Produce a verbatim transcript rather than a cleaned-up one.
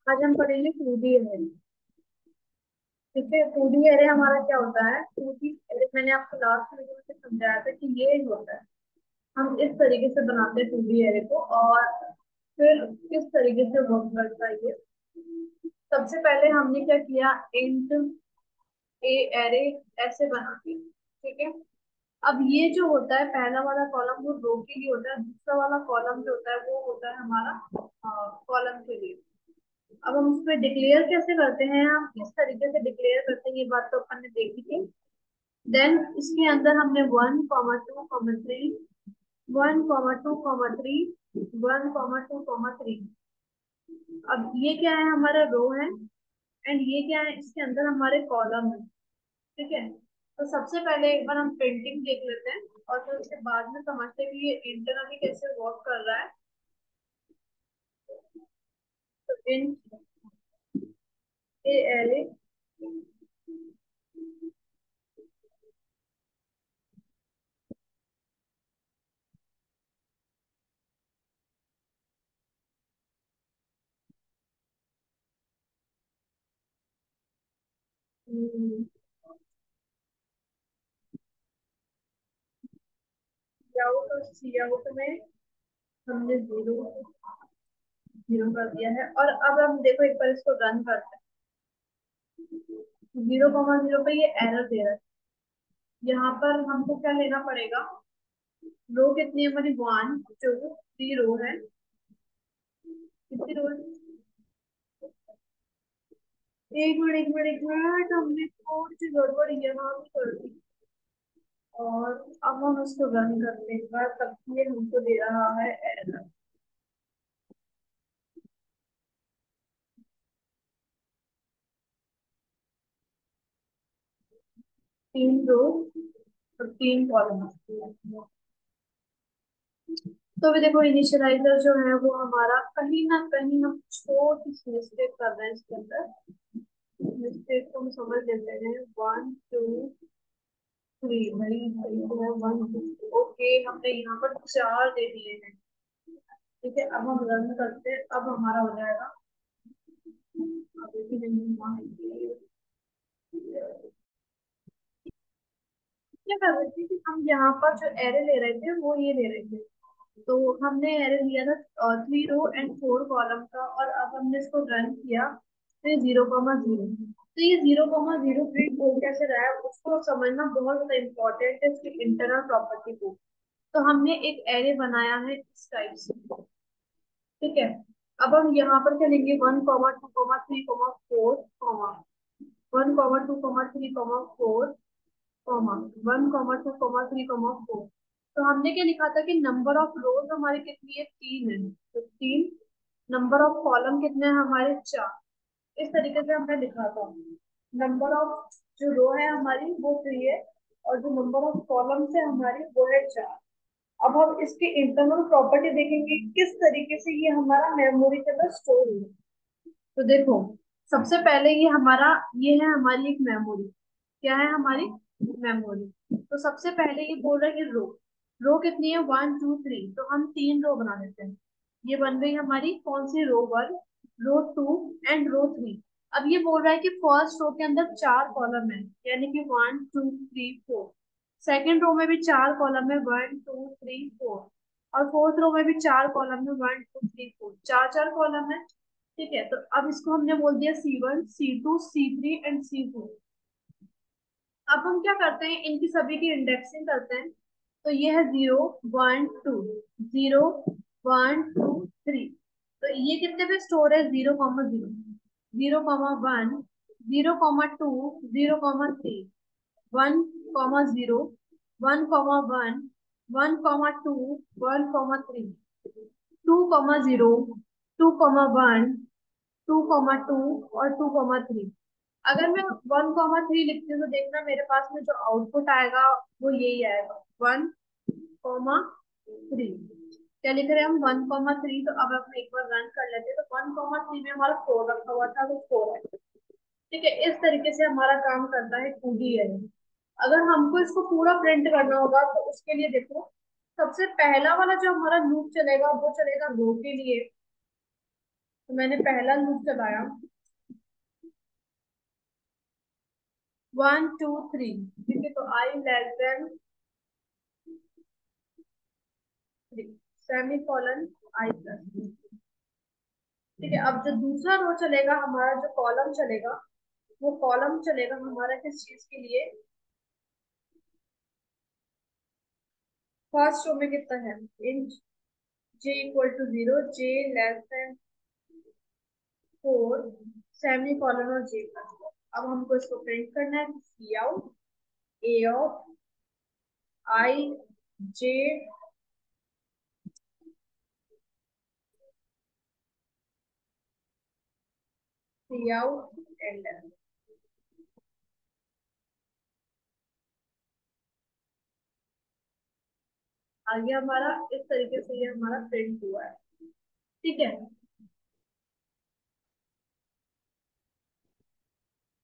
आज हम पढ़ेंगे टू डी एरे। ठीक है, टू डी एरे हमारा क्या होता है? टू डी एरे मैंने आपको लास्ट वीडियो में समझाया था कि ये होता है। हम इस तरीके से बनाते हैं टू डी एरे को, और फिर किस तरीके से वर्क करता है ये। सबसे पहले हमने क्या किया, इंट ए एरे ऐसे बना दिया। ठीक है, अब ये जो होता है पहला वाला कॉलम वो रो के लिए होता है, दूसरा वाला कॉलम जो होता है वो होता है हमारा कॉलम के लिए। अब हम उस पर डिक्लेयर कैसे करते हैं, हम किस तरीके से डिक्लेयर करते हैं, ये बात तो अपन ने देखी थी। देन इसके अंदर हमने one comma two comma three, one comma two comma three, one comma two comma three. अब ये क्या है, हमारा रो है, एंड ये क्या है, इसके अंदर हमारे कॉलम है। ठीक है, तो सबसे पहले एक बार हम प्रिंटिंग देख लेते हैं, और फिर उसके बाद में समझते हैं कि ये इंटरनली कैसे वर्क कर रहा है। तो इंट ए एरे, आउट और सी आउट में हमने जीरो जीरो कर दिया है। और अब हम देखो एक बार इसको रन करते हैं, जीरो कॉमा जीरो पे ये एरर दे रहा है। यहाँ पर हमको क्या लेना पड़ेगा, रो कितनी है हमारी, वन टू थ्री रो है। कितनी रो है? एक मिनट एक मिनट एक मिनट, हमने थोड़ी सी गड़बड़ यहाँ भी कर दी। और अब हम उसको रन करने के बाद तब ये हमको दे रहा है एरर। तीन रो और तीन कॉलम। तो भी देखो इनिशियलाइजर जो है वो हमारा कहीं ना कहीं हम छोटी सी मिस्टेक कर रहे हैं इसके अंदर। मिस्टेक को हम समझ लेते हैं, वन टू थ्री, भाई भाई जो है वन टू, ओके हमने यहाँ पर चार दे दिए हैं। ठीक है, अब हम रन करते हैं, अब हमारा हो जाएगा। अब देखिए नहीं हुआ है ये। क्या कर रहे थे कि हम यहाँ पर जो एरे ले रहे थे वो ये ले रहे थे। तो हमने एरे लिया था three row and four column का, और अब हमने इसको रन किया तो ये जीरो कॉमा जीरो। तो ये जीरो कॉमा जीरो प्रिंट हो कैसे रहा है उसको समझना बहुत ज्यादा इम्पोर्टेंट है, इसकी इंटरनल प्रॉपर्टी को। तो हमने एक एरे बनाया है इस टाइप से। ठीक है, अब हम यहाँ पर क्या लेंगे, one comma two comma three comma four comma, one comma two comma three comma four comma, one comma two comma three comma four. तो हमने क्या लिखा था कि नंबर ऑफ रोज हमारी कितनी है, तीन है। तो तीन, नंबर ऑफ कॉलम कितने हैं हमारे, चार। इस तरीके से हमने लिखा था। नंबर ऑफ जो रो है हमारी वो थ्री है, और जो नंबर ऑफ कॉलम है हमारी वो है चार। अब हम इसकी इंटरनल प्रॉपर्टी देखेंगे किस तरीके से ये हमारा मेमोरी के अंदर स्टोर है। तो देखो, सबसे पहले ये हमारा, ये है हमारी एक मेमोरी। क्या है हमारी मेमोरी? तो सबसे पहले ये बोल रहा है कि रो, रो कितनी है, वन टू थ्री, तो हम तीन रो बना देते हैं। ये बन गई हमारी कौन सी, row one, row two and row three. अब ये बोल रहा है कि फर्स्ट रो के अंदर चार कॉलम है, यानी कि one two three four. Second row में भी चार कॉलम है, वन टू थ्री फोर। और फोर्थ रो में भी चार कॉलम है, वन टू थ्री फोर, चार चार कॉलम है। ठीक है, तो अब इसको हमने बोल दिया C one, C two, C three and C four. अब हम क्या करते हैं, इनकी सभी की इंडेक्सिंग करते हैं। तो ये है zero one two, zero one two three. तो ये कितने पे स्टोर है, zero comma zero, zero comma one, zero comma two, zero comma three, one comma zero, one comma one, one comma two, one comma three, two comma zero, two comma one, two comma two और two comma three. अगर मैं one comma three लिखती हूँ तो देखना मेरे पास में जो आउटपुट आएगा वो यही आएगा, वन कॉमा थ्री। क्या लिख रहे हैं हम, वन कॉमा थ्री। तो अब हम एक बार रन कर लेते हैं, तो वन कॉमा थ्री में हमारा फोर रखा हुआ था तो फोर है। ठीक है, इस तरीके से हमारा काम करता है टू डी एरे। अगर हमको इसको पूरा प्रिंट करना होगा तो उसके लिए देखो, सबसे पहला वाला जो हमारा लूप चलेगा वो चलेगा रो के लिए। तो मैंने पहला लूप चलाया, वन टू थ्री, ठीक है, तो I less than three, semicolon I plus. ठीक है, अब जो दूसरा रो चलेगा हमारा, जो कॉलम चलेगा, वो कॉलम चलेगा हमारा किस चीज के लिए? फर्स्ट रो में कितना है, int J equal to zero, J less than four, semicolon और जे प्लस। अब हमको इसको प्रिंट करना है, cout A of I J cout and आगे हमारा इस तरीके से ये हमारा प्रिंट हुआ है। ठीक है,